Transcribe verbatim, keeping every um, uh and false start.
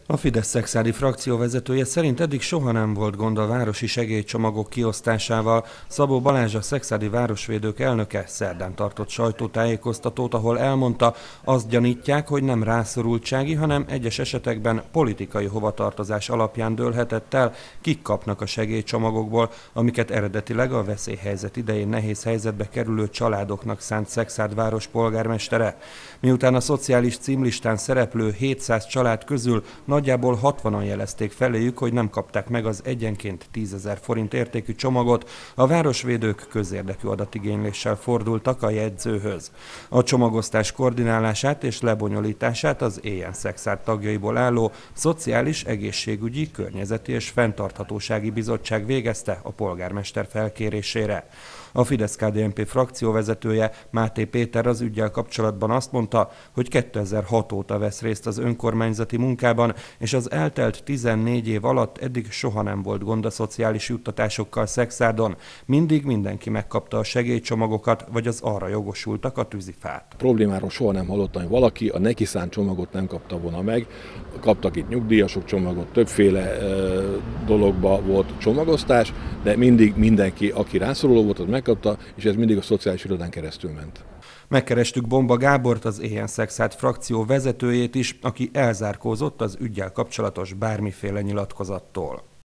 A Fidesz szexádi frakció vezetője szerint eddig soha nem volt gond a városi segélycsomagok kiosztásával. Szabó Balázs, a szexádi városvédők elnöke szerdán tartott sajtótájékoztatót, ahol elmondta, azt gyanítják, hogy nem rászorultsági, hanem egyes esetekben politikai hovatartozás alapján dőlhetett el, kik kapnak a segélycsomagokból, amiket eredetileg a veszélyhelyzet idején nehéz helyzetbe kerülő családoknak szánt Szexárd város polgármestere. Miután a szociális címlistán szereplő hétszáz család közül nagyjából hatvanan jelezték feléjük, hogy nem kapták meg az egyenként tízezer forint értékű csomagot, a városvédők közérdekű adatigényléssel fordultak a jegyzőhöz. A csomagosztás koordinálását és lebonyolítását az Éljen Szexárd tagjaiból álló Szociális, Egészségügyi, Környezeti és Fenntarthatósági Bizottság végezte a polgármester felkérésére. A Fidesz-ká dé en pé frakcióvezetője, Máté Péter az üggyel kapcsolatban azt mondta, hogy kétezer-hat óta vesz részt az önkormányzati munkában, és az eltelt tizennégy év alatt eddig soha nem volt gond a szociális juttatásokkal Szexárdon. Mindig mindenki megkapta a segélycsomagokat, vagy az arra jogosultak a tűzifát. Problémáról soha nem hallottam, hogy valaki a neki szánt csomagot nem kapta volna meg. Kaptak itt nyugdíjasok csomagot, többféle e, dologba volt csomagosztás, de mindig mindenki, aki rászoruló volt, az megkapta, és ez mindig a szociális irodán keresztül ment. Megkerestük Bomba Gábort, az Éljen Szexárd frakció vezetőjét is, aki elzárkózott az üggyel kapcsolatos bármiféle nyilatkozattól.